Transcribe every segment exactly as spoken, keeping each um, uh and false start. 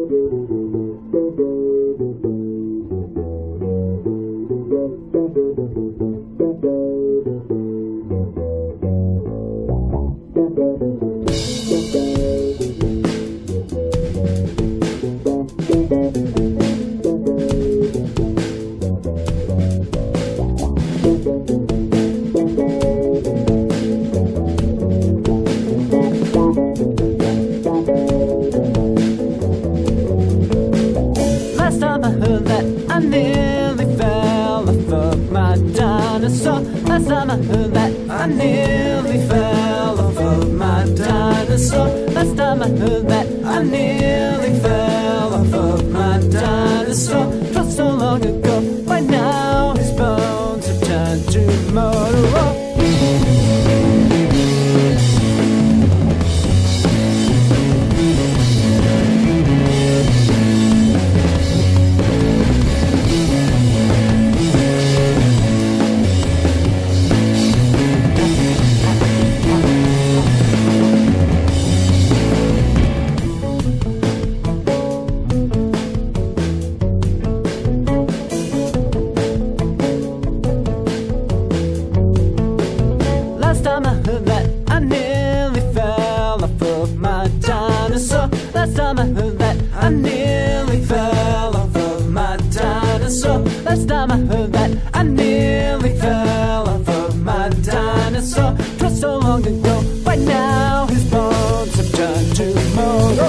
Last time I heard that, I nearly fell off of my dinosaur. Last time I heard that, I nearly fell off of my dinosaur. Last time I heard that, I nearly fell off of my dinosaur. Not so long ago, by now his bones have turned to motor. Last time I heard that, I nearly fell off of my dinosaur. Last time I heard that, I nearly fell off of my dinosaur. Last time I heard that, I nearly fell off of my dinosaur. 'Twas so long ago, by now his bones have turned to motor.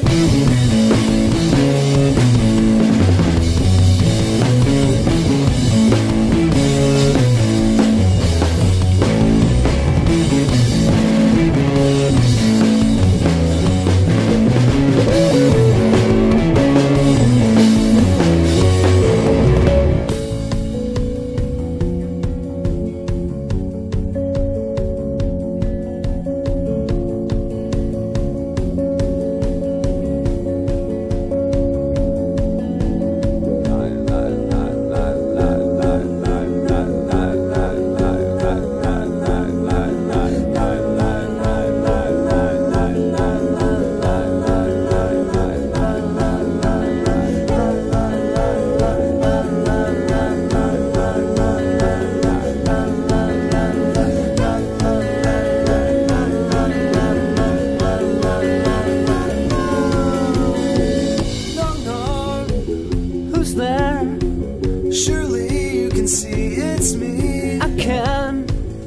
Who's there? Surely you can see it's me. I can,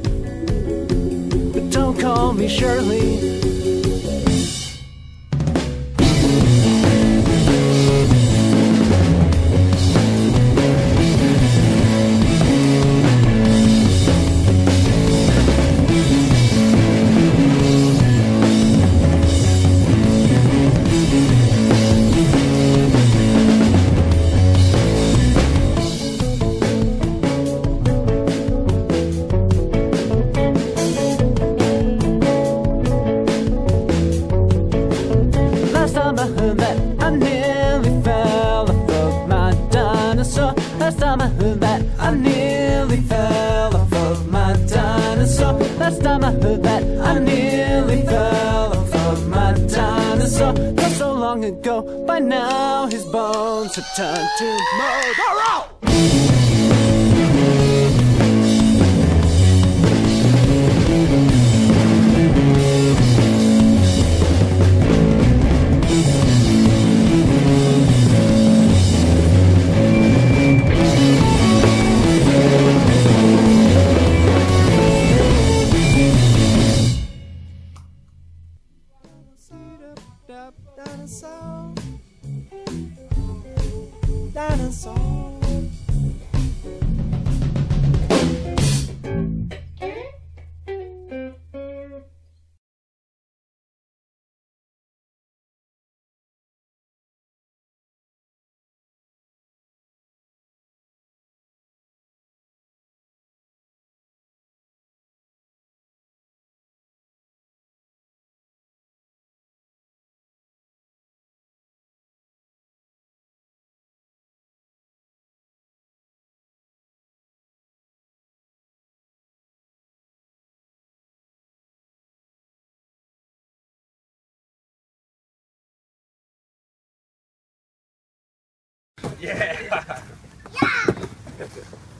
but don't call me Shirley. Last time I heard that, I nearly fell off of my dinosaur. Last time I heard that, I nearly fell off of my dinosaur. Last time I heard that, I nearly fell off of my dinosaur. Not so long ago, by now his bones have turned to motor. Dinosaur, dinosaur. Yeah. Yeah.